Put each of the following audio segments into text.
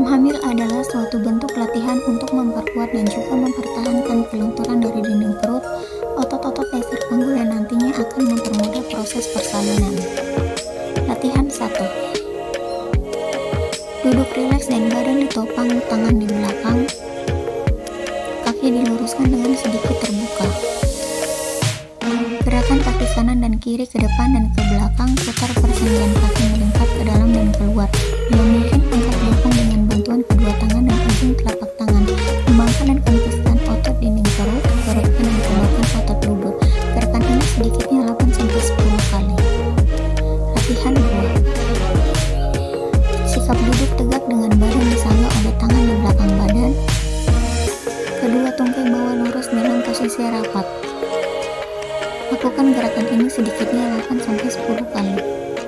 Hamil adalah suatu bentuk latihan untuk memperkuat dan juga mempertahankan kelunturan dari dinding perut, otot-otot dasar panggul yang nantinya akan mempermudah proses persalinan. Latihan 1. Duduk rileks dan badan ditopang, tangan di belakang, kaki diluruskan dengan sedikit terbuka. Gerakan kaki kanan dan kiri ke depan dan ke belakang, putar persendian kaki melingkar ke dalam dan keluar. Bila mungkin, angkat bokong dengan bantuan kedua tangan dan ujung telapak tangan. Kembangkan dan kempeskan otot dinding perut, kerutkan dan keluarkan otot lutut. Gerakan ini sedikitnya 8-10 kali. Latihan 2. Sikap duduk tegak dengan badan disangga oleh tangan di belakang badan. Kedua tungkai bawah lurus dalam posisi rapat. Lakukan gerakan ini sedikitnya 8-10 kali.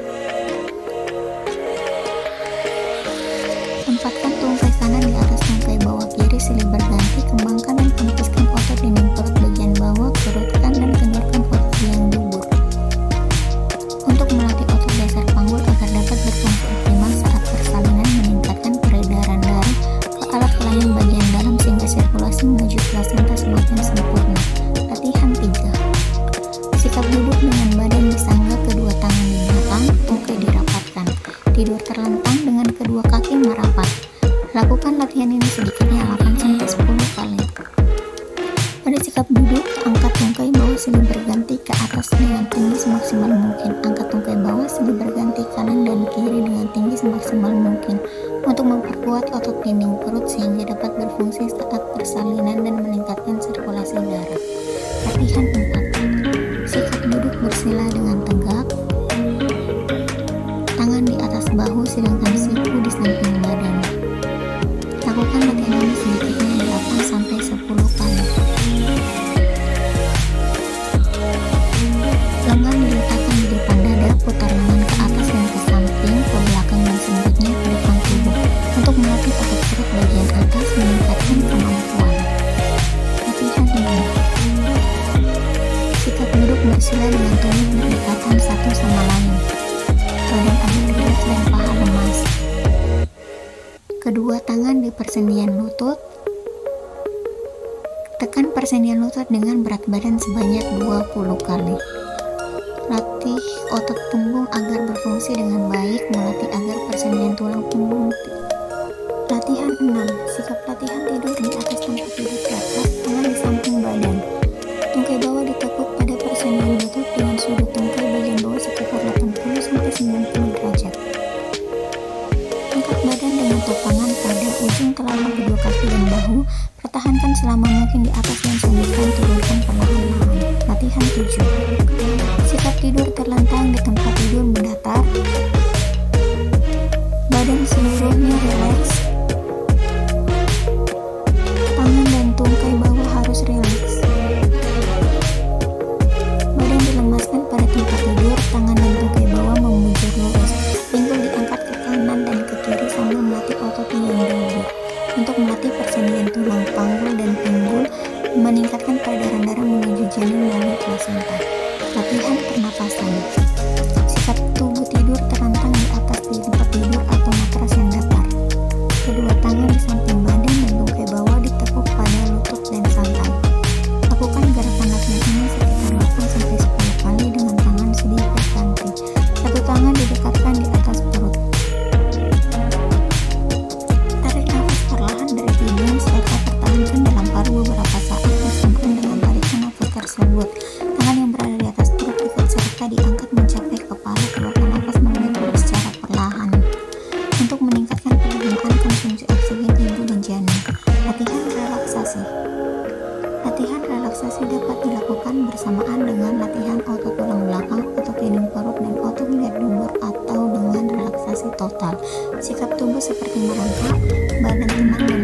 Tempatkan tungkai kanan di atas tungkai bawah kiri silih berganti. Kembangkan dan kempeskan otot dinding perut bagian bawah, kerutkan dan kendorkan otot liang dubur. Untuk melatih otot dasar panggul agar dapat berfungsi optimal saat persalinan, meningkatkan peredaran darah ke alat kelamin bagian dalam sehingga sirkulasi menuju plasenta semakin sempurna. Latihan 3. Sikap duduk dengan badan disangga, kedua tangan di belakang, tungkai dirapatkan. Tidur terlentang dengan kedua kaki merapat. Lakukan latihan ini sedikitnya 8-10 kali. Pada sikap duduk, angkat tungkai bawah silih berganti ke atas dengan tinggi semaksimal mungkin. Angkat tungkai bawah silih berganti kanan dan kiri dengan tinggi semaksimal mungkin untuk memperkuat otot dinding perut sehingga dapat berfungsi saat persalinan dan meningkatkan sirkulasi darah. Latihan 4. Sikap duduk bersila dengan tegak, tangan di atas bahu sedangkan siku di samping badan. Lakukan latihan ini sedikitnya 8-10 kali. Lengan diletakkan di depan dada, putar lengan ke atas dan ke samping, ke belakang dan selanjutnya ke depan tubuh untuk melatih otot perut bagian atas, meningkatkan kemampuan. Latihan 5. Sikap duduk bersila dengan tubuh berdekatan satu sama lain. Badan agak rileks dan paha lemas. Kedua tangan di persendian lutut. Tekan persendian lutut dengan berat badan sebanyak 20 kali. Latih otot punggung agar berfungsi dengan baik, melatih agar persendian tulang punggung. Latihan 6. Sikap latihan tidur di atas tempat tidur teratas, tangan di samping badan. Tungkai bawah ditekuk pada persendian lutut dengan sudut tungkai bagian bawah sekitar 80-90 derajat. Angkat badan dengan topangan pada ujung telapak kedua kaki dan bahu. Pertahankan selama mungkin di atas dan selanjutnya turunkan perlahan-lahan. Latihan 7. Sikap tidur terlentang di tempat tidur mendatar. Badan seluruhnya rileks. Tangan dan tungkai bawah harus rileks. Badan dilemaskan pada tempat tidur, tangan dan tungkai bawah membujur lurus. Pinggul diangkat ke kanan dan ke kiri sambil melatih otot liang dubur untuk melatih persendian tulang panggul dan pinggul, meningkatkan peredaran darah menuju janin melalui plasenta. Latihan pernapasan. Sikap tubuh tidur terlentang di atas di tempat tidur atau matras yang datar. Kedua tangan di samping badan dan tungkai bawah ditekuk pada lutut dan santai. Lakukan gerakan latihan ini sekitar 8-10 kali dengan tangan silih berganti. Satu tangan didekatkan di atas perut. Tarik nafas perlahan dari hidung serta pertahankan dalam paru beberapa saat bersinkron dengan tarikan nafas tersebut. Tangan yang berada di atas perut ikut serta diangkat mencapai kepala. Keluarkan nafas melalui perut secara perlahan untuk meningkatkan penggunaan konsumsi oksigen ibu dan janin. Latihan relaksasi. Latihan relaksasi dapat dilakukan bersamaan dengan latihan otot tulang belakang, otot dinding perut, dan otot liang dubur atau dengan relaksasi total. Sikap tubuh seperti merangkak, badan tenang